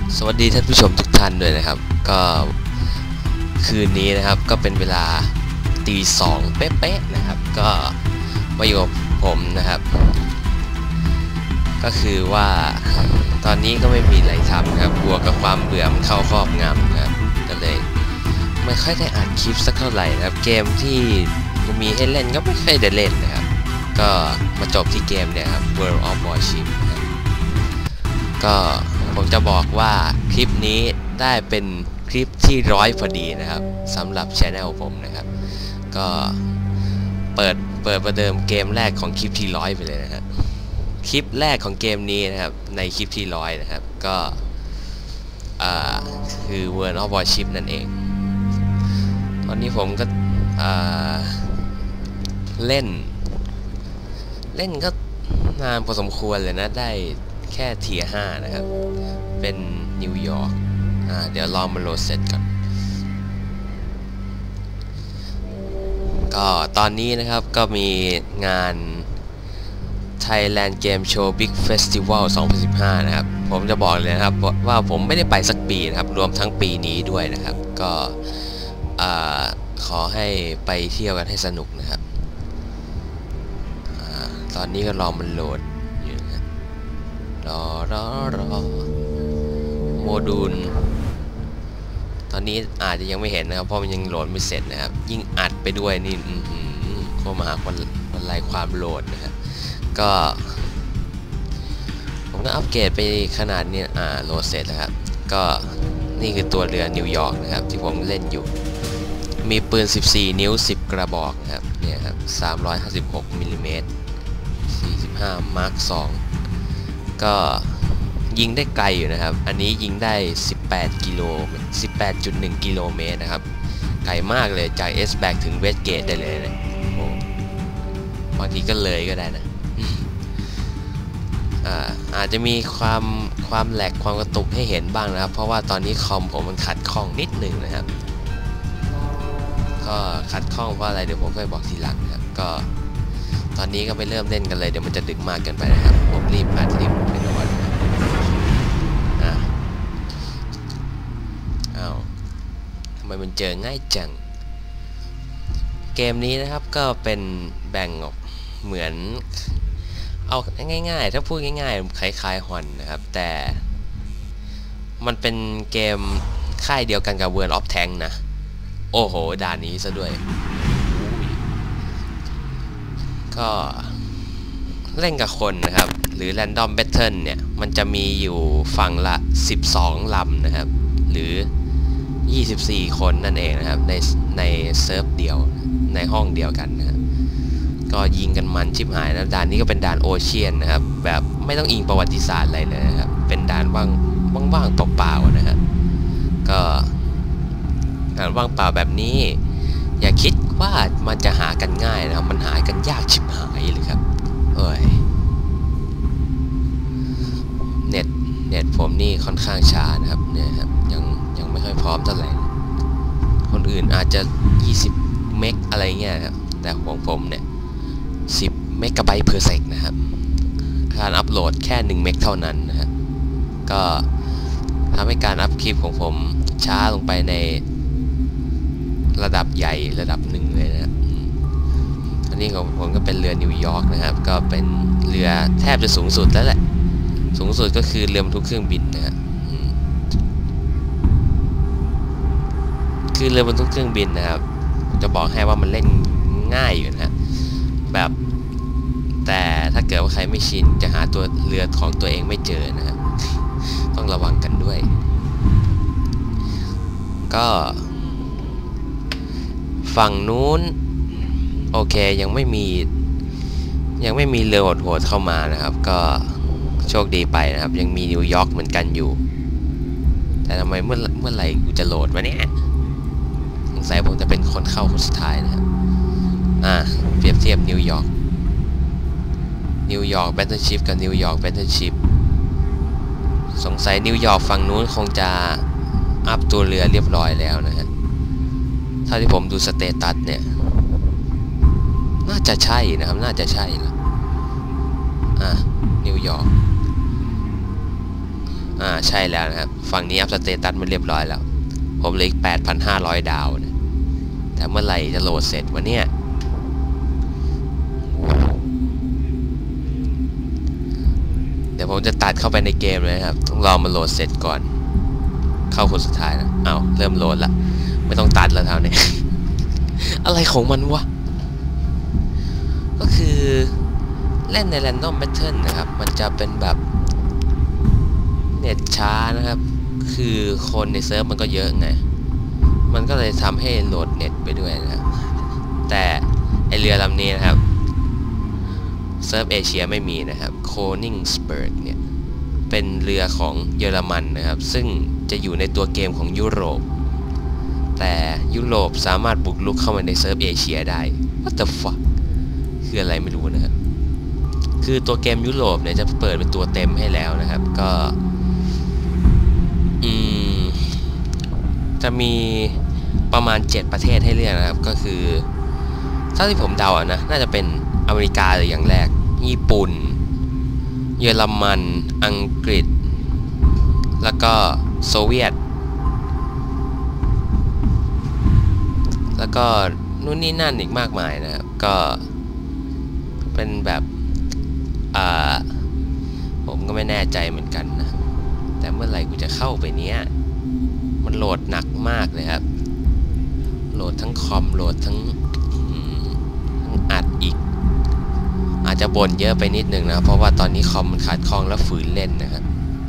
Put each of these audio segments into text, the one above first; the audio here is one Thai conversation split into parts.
สวัสดีท่านผู้ชมทุกท่านด้วยนะครับก็คืนนี้นะครับก็เป็นเวลาตีสองเป๊ะๆนะครับก็มาอยู่กับผมนะครับก็คือว่าตอนนี้ก็ไม่มีอะไรทำนะครับบวกกับความเบื่อมันเข้าครอบงำนะครับก็เลยไม่ค่อยได้อ่านคลิปสักเท่าไหร่นะครับเกมที่มีให้เล่นก็ไม่ค่อยได้เล่นนะครับก็มาจบที่เกมเนี่ยครับ World of Warship นะครับก็ผมจะบอกว่าคลิปนี้ได้เป็นคลิปที่100พอดีนะครับสำหรับ Channel ผมนะครับก็เปิดประเดิมเกมแรกของคลิปที่100ไปเลยนะครับคลิปแรกของเกมนี้นะครับในคลิปที่100นะครับก็คือ World of Warship นั่นเองตอนนี้ผมก็เล่นก็นานพอสมควรเลยนะได้แค่เทียร์5นะครับเป็นนิวยอร์กเดี๋ยวลองมาโหลดเสร็จก่อนก็ตอนนี้นะครับก็มีงาน Thailand Game Show Big Festival 2015นะครับผมจะบอกเลยนะครับว่าผมไม่ได้ไปสักปีนะครับรวมทั้งปีนี้ด้วยนะครับก็ขอให้ไปเที่ยวกันให้สนุกนะครับตอนนี้ก็รอมันโหลดอยู่นะรอโมดูลตอนนี้อาจจะยังไม่เห็นนะครับเพราะมันยังโหลดไม่เสร็จนะครับยิ่งอัดไปด้วยนี่เข้ามาหาคนไล่ความโหลดนะครับก็ผมก็อัปเกรดไปขนาดนี้โหลดเสร็จแล้วครับก็นี่คือตัวเรือนิวยอร์กนะครับที่ผมเล่นอยู่มีปืน14นิ้ว10กระบอกนะครับเนี่ยครับ356มิลลิเมตร45มาร์ค2ก็ยิงได้ไกลอยู่นะครับอันนี้ยิงได้18 18.1 กิโลเมตรนะครับไกลมากเลยจาก S-Back ถึง Westgate ได้เลยนะโอ้บางทีก็เลยก็ได้นะอาจจะมีความแหลกความกระตุกให้เห็นบ้างนะครับเพราะว่าตอนนี้คอมผมมันขัดข้องนิดหนึ่งนะครับก็ขัดข้องเพราะอะไรเดี๋ยวผมค่อยบอกทีหลังนะครับก็ตอนนี้ก็ไปเริ่มเล่นกันเลยเดี๋ยวมันจะดึกมากเกินไปนะครับผมรีบไปนอนทำไมมันเจอง่ายจังเกมนี้นะครับก็เป็นแบ่งออกเหมือนเอาง่ายๆถ้าพูดง่ายๆคล้ายๆฮอนนะครับแต่มันเป็นเกมค่ายเดียวกันกับ World of Tanks นะโอ้โหด่านนี้ซะด้วยก็เล่นกับคนนะครับหรือ Random Battle เนี่ยมันจะมีอยู่ฝั่งละ12ลำนะครับหรือ24คนนั่นเองนะครับในเซิร์ฟเดียวในห้องเดียวกันนะครับก็ยิงกันมันชิบหายนะด่านนี้ก็เป็นด่านโอเชียนนะครับแบบไม่ต้องอิงประวัติศาสตร์อะไรเลยนะครับเป็นด่านว่างๆเปล่าๆนะครับก็ด่านว่างเปล่าแบบนี้อย่าคิดว่ามันจะหากันง่ายนะครับมันหากันยากชิบหายเลยครับเน็ตผมนี่ค่อนข้างช้านะครับเนี่ยครับยังไม่ค่อยพร้อมเท่าไหร่คนอื่นอาจจะ20เมกอะไรเงี้ยครับแต่ของผมเนี่ย10 เมกะไบต์เพอร์เซกนะครับการอัปโหลดแค่1 เมกเท่านั้นนะครับก็ทำให้การอัพคลิปของผมช้าลงไปในระดับใหญ่ระดับหนึ่งเลยนะครับอันนี้ของผมก็เป็นเรือนิวยอร์กนะครับก็เป็นเรือแทบจะสูงสุดแล้วแหละสูงสุดก็คือเรือบรรทุกเครื่องบินนะครับคือเรือบรรทุกเครื่องบินนะครับจะบอกให้ว่ามันเล่นง่ายอยู่นะแบบแต่ถ้าเกิดว่าใครไม่ชินจะหาตัวเรือของตัวเองไม่เจอนะครับต้องระวังกันด้วยก็ฝั่งนู้นโอเคยังไม่มีเรือโหดๆเข้ามานะครับก็โชคดีไปนะครับยังมีนิวยอร์กเหมือนกันอยู่แต่ทำไมเมื่อไหร่กูจะโหลดวะเนี่ยสงสัยผมจะเป็นคนเข้าคนสุดท้ายนะครับเปรียบเทียบนิวยอร์กแบทเทิลชิพกับนิวยอร์กแบทเทิลชิพสงสัยนิวยอร์กฝั่งนู้นคงจะอัพตัวเรือเรียบร้อยแล้วนะฮะถ้าที่ผมดูสเตตัสเนี่ยน่าจะใช่นะครับน่าจะใช่ละนิวยอร์กใช่แล้วนะครับฝั่งนี้อัพสเตตัสมันเรียบร้อยแล้วผมเหลืออีก 8,500 ดาวนะแต่เมื่อไหร่จะโหลดเสร็จวะเนี่ยเดี๋ยวผมจะตัดเข้าไปในเกมเลยครับต้องรอมาโหลดเสร็จก่อนเข้าคนสุดท้ายนะเริ่มโหลดละไม่ต้องตัดแล้วเท่านี้ อะไรของมันวะก็คือเล่นใน Random Pattern นะครับมันจะเป็นแบบเน็ตช้านะครับคือคนในเซิร์ฟมันก็เยอะไงมันก็เลยทำให้โหลดเน็ตไปด้วยนะครับแต่ไอเรือลำนี้นะครับเซิร์ฟเอเชียไม่มีนะครับโคนิงสเบิร์กเนี่ยเป็นเรือของเยอรมันนะครับซึ่งจะอยู่ในตัวเกมของยุโรปแต่ยุโรปสามารถบุกรุกเข้ามาในเซิร์ฟเอเชียได้ What the fuck คืออะไรไม่รู้นะครับคือตัวเกมยุโรปเนี่ยจะเปิดเป็นตัวเต็มให้แล้วนะครับก็จะมีประมาณ7ประเทศให้เลือกนะครับก็คือถ้าที่ผมเดานะน่าจะเป็นอเมริกาเลยอย่างแรกญี่ปุ่นเยอรมันอังกฤษแล้วก็โซเวียตแล้วก็นู่นนี่นั่นอีกมากมายนะครับก็เป็นแบบผมก็ไม่แน่ใจเหมือนกันนะแต่เมื่อไหร่กูจะเข้าไปเนี้ยมันโหลดหนักมากเลยครับโหลดทั้งคอมโหลดทั้งอัดอีกอาจจะบ่นเยอะไปนิดนึงนะเพราะว่าตอนนี้คอมมันขาดคล่องแล้วฝืนเล่นนะครับ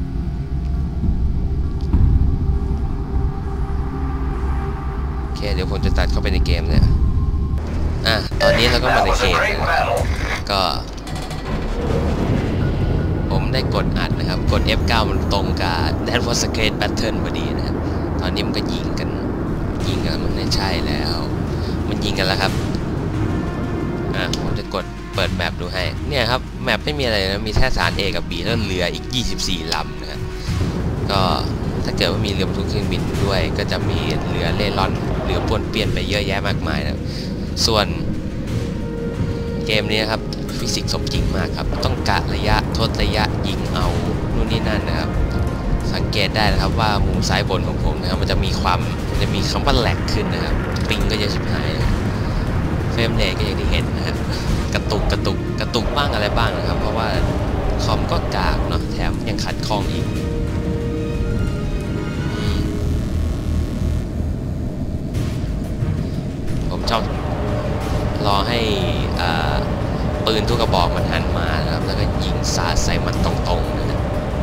โอเคเดี๋ยวผมจะตัดเข้าไปในเกมเลยตอนนี้เราก็มาในเกมนะครับก็ผมได้กดอัดนะครับกด F9 มันตรงกับ That was a great pattern พอดีนะครับตอนนี้มันก็ยิงกันมันไม่ใช่แล้วมันยิงกันแล้วครับผมจะกดเปิดแมปดูให้เนี่ยครับแมปไม่มีอะไรนะมีแค่ฐาน A กับ B แล้วเรืออีก24ลำนะครับก็ถ้าเกิดว่ามีเรือบรรทุกเครื่องบินด้วยก็จะมีเรือเล่ร่อนเรือป้วนเปี้ยนไปเยอะแยะมากมายนะส่วนเกมนี้ครับฟิสิกส์สมจริงมากครับต้องกะระยะทดระยะยิงเอานู่นนี่นั่นนะครับสังเกตได้นะครับว่ามุมซ้ายบนของผมนะครับมันจะมีคำว่าแหลกขึ้นนะครับปิงก็จะชิบหายเฟรมเรทก็อย่างที่เห็นนะครับกระตุกบ้างอะไรบ้างนะครับเพราะว่าคอมก็กากเนาะแถมยังขัดข้องอีกผมชอบรอให้ปืนทุกกระบอกมันหันมานะครับแล้วก็ยิงสาดใส่มันตรงๆนะครับ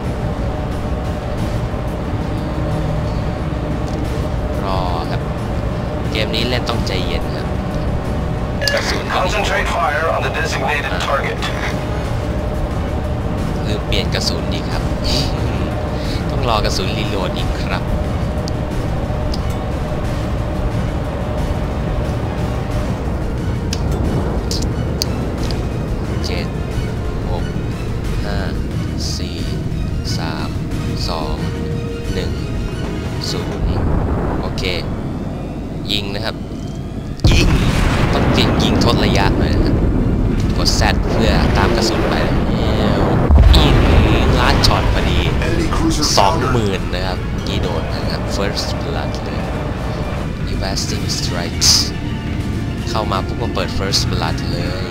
รอครับเกมนี้เล่นต้องใจเย็นครับกระสุนลืมเปลี่ยนกระสุนอีกครับ ต้องรอกระสุนรีโหลดอีกครับโอเคยิงนะครับต้องยิงทดระยะหน่อยนะครับกด Z เพื่อตามกระสุนไปลาดช็อตพอดี 20,000 นะครับนี่โดนนะครับ First Blood เลย Devastating Strikes เข้ามาปุ๊บก็เปิด First Blood เลย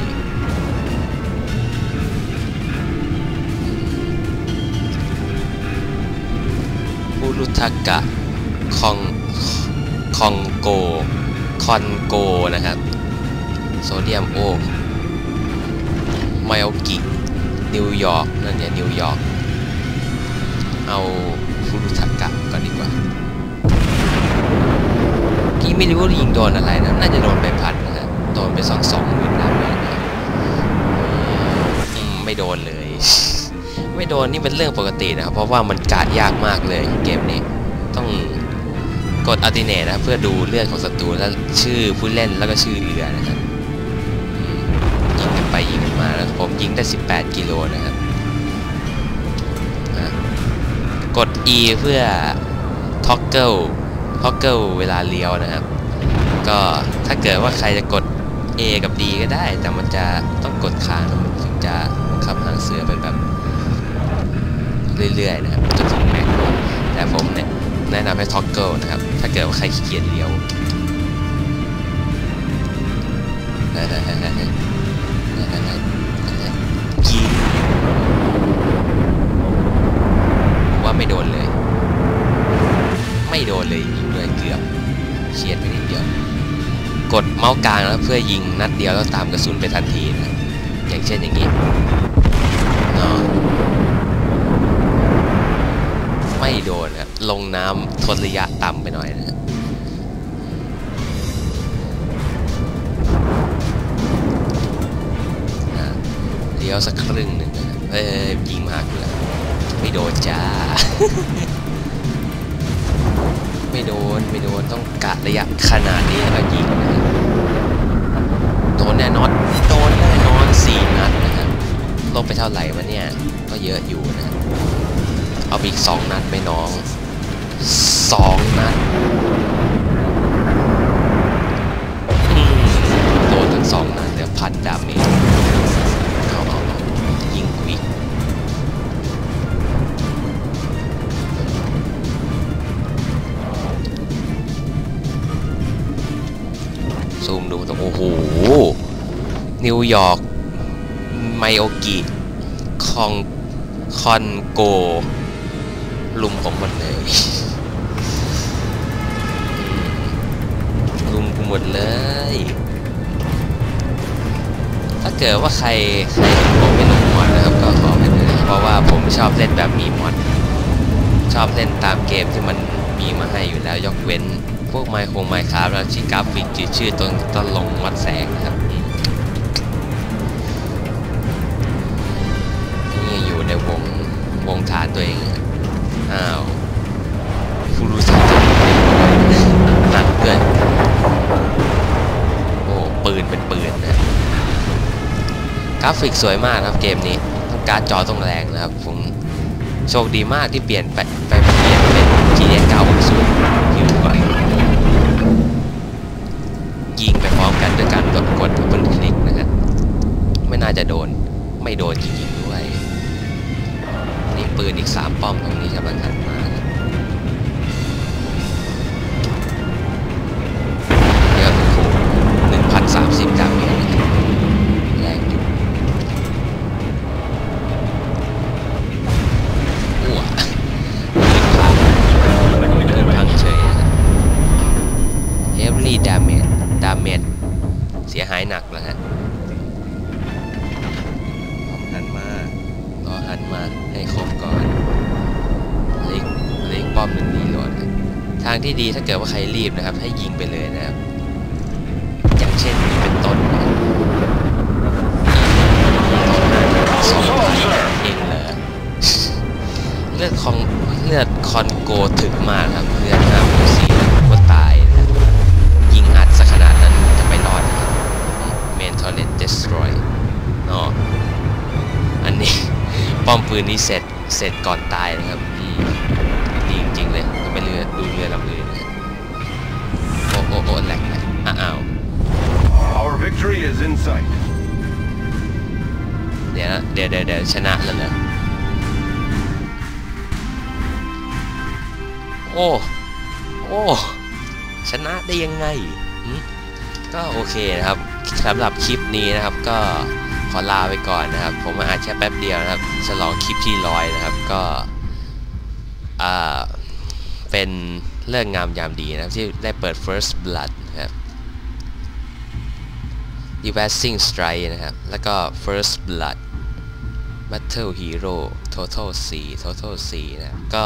อุรุทากะคอนโกนะครับโซเดียมไมโอกินิวยอร์กนั่นเนี่ยนิวยอร์กเอาฟูรุทากะก่อนดีกว่ากี้ไม่รู้ว่ายิงโดนอะไรนะน่าจะโดนใบพัดนะครับโดนไป20,000 นัดไม่โดนเลยไม่โดนนี่เป็นเรื่องปกตินะครับเพราะว่ามันการยากมากเลยเกมนี้ต้องกดอัลติเนตนะเพื่อดูเลือดของศัตรูและชื่อผู้เล่นแล้วก็ชื่อเรือนะครับยิงกันไปยิงกันมาแล้วผมยิงได้18 กิโลนะครับกด E เพื่อท็อกเกิลเวลาเลี้ยวนะครับก็ถ้าเกิดว่าใครจะกด A กับ D ก็ได้แต่มันจะต้องกดค้างมันถึงจะขับหางเสือเป็นแบบเรื่อยๆนะครับจนถึงแม็กให้ท็อกเกิลนะครับถ้าเกิดว่าใครขี้เกียจเลี้ยวยิงว่าไม่โดนเลยไม่โดนเลยยิงเลยเกือบเฉียดไปนิดเดียวกดเมาส์กลางแล้วเพื่อยิงนัดเดียวแล้วตามกระสุนไปทันทีนะอย่างเช่นอย่างนี้ไม่โดนครับลงน้ำทนระยะต่ำไปหน่อยนะเลี้ยวสักครึ่งหนึ่งยิงมากเลยไม่โดนจ้า ไม่โดนต้องกะระยะขนาดนี้แล้วยิงนะโดนแน่นอน4 นัดนะครับลบไปเท่าไหร่วะเนี่ยก็เยอะอยู่นะเอาอีก2 นัดไหมน้อง2 นัดโดนทั้ง2 นัดเหลือ1,000 ดาเมจเอายิงอีกซูมดูตรงโอ้โหนิวยอร์กไมโอกิคอนโกลุมผมหมดเลยลุมกูหมดเลยถ้าเกิดว่าใครผมไม่ลงมอดนะครับก็ขอไปเลยเพราะว่าผมชอบเล่นแบบมีมอดชอบเล่นตามเกมที่มันมีมาให้อยู่แล้วยกเว้นพวกไมค์คราฟแล้วที่กราฟิกชื่อต้นลงวัดแสงนะครับนี่อยู่ในวงฐานตัวเองอ้าวฟูรุซาหนักเกินโอ้ปืนเป็นปืนนะกราฟิกสวยมากครับเกมนี้ต้องการ์ดจอต้องแรงนะครับผมโชคดีมากที่เปลี่ยนเป็น GTX 960อยู่ก่อนยิงไปพร้อมกันด้วยการกดบนคลิกนะครับไม่น่าจะไม่โดนจริงๆด้วยนี่ปืนอีก3 ป้อมตรงนี้กำลังหันมาเยอะถูก1,030 ดาเมจแรงอยู่อ้วพังเฉยHeavy damage เสียหายหนักแล้วฮะหันมาให้ครบก่อนเล็กป้อม1รีโหลดทางที่ดีถ้าเกิดว่าใครรีบนะครับให้ยิงไปเลยนะครับอย่างเช่นนี้เป็นต้น2,000เองเหรอเลือดคอนโกถึงมากครับเลือด5,400ก็ตายนะยิงอัดสักขนาดนั้นจะไม่รอดเมนทอร์เรนต์เดสทรอยอันนี้ป้อมปืนนี้เสร็จก่อนตายนะครับดีจริงๆเลยก็ไปดูเรือลำอื่นนะโอ้แหลกอ้าว Our victory is in sight เดี๋ยวชนะแล้วเหรอโอ้ชนะได้ยังไงก็โอเคนะครับสำหรับคลิปนี้นะครับก็ขอลาไปก่อนนะครับผมมาอัดแค่แป๊บเดียวนะครับฉลองคลิปที่100นะครับก็เป็นเรื่องงามยามดีนะครับที่ได้เปิด First Blood นะครับ Devastating Strike นะครับแล้วก็ First Blood Battle Hero Total 4 นะครับก็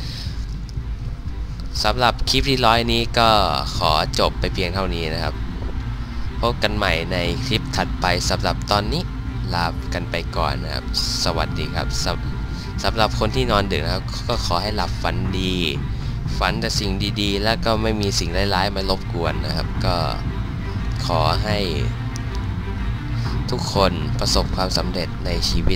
สำหรับคลิปที่100นี้ก็ขอจบไปเพียงเท่านี้นะครับพบกันใหม่ในคลิปถัดไปสำหรับตอนนี้ลากันไปก่อนนะครับสวัสดีครับสำหรับคนที่นอนดึกนะครับก็ขอให้หลับฝันดีฝันแต่สิ่งดีๆแล้วก็ไม่มีสิ่งร้ายๆมารบกวนนะครับก็ขอให้ทุกคนประสบความสำเร็จในชีวิต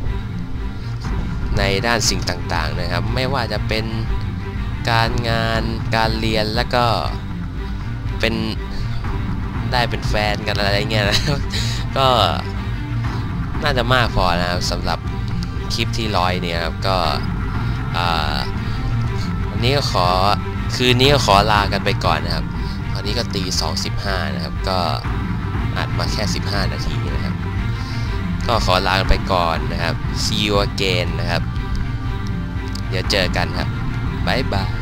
ในด้านสิ่งต่างๆนะครับไม่ว่าจะเป็นการงานการเรียนแล้วก็เป็นแฟนกันอะไรเงี้ยนะก็น่าจะมากพอนะครับสำหรับคลิปที่100เนี่ยครับก็วันนี้ก็ขอคืนนี้ก็ขอลากันไปก่อนนะครับตอนนี้ก็ตี 2:15 นะครับก็อัดมาแค่15 นาทีนะครับก็ขอลากันไปก่อนนะครับ see you again นะครับเดี๋ยวเจอกันครับบ๊ายบาย